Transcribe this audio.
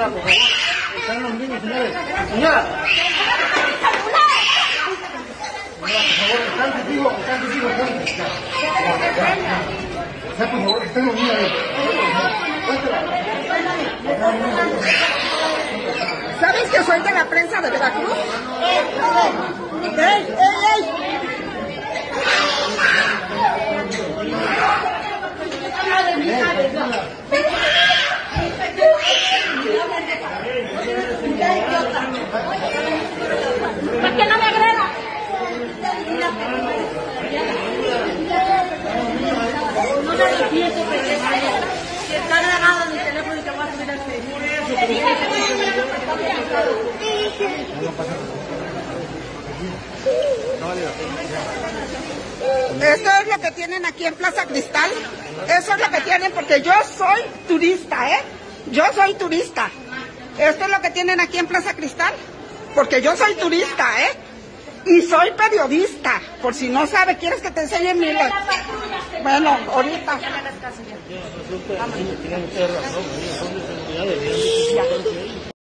señora, por favor. Están los niños, señores. Señora. Por favor, están contigo, están contigo. Por favor, están los niños. ¿Sabes que soy de la prensa de Veracruz? ¡Ey, ey, ey! ¿Por qué no me agreda? No me defiendo, que está grabado en mi teléfono y te voy a subir al Facebook. Esto es lo que tienen aquí en Plaza Cristal. Eso es lo que tienen porque yo soy turista, ¿eh? Yo soy turista. Esto es lo que tienen aquí en Plaza Cristal. Porque yo soy turista, ¿eh? Y soy periodista. Por si no sabe, ¿quieres que te enseñe mi... Bueno, ahorita. Tienen ustedes razón, son de seguridad de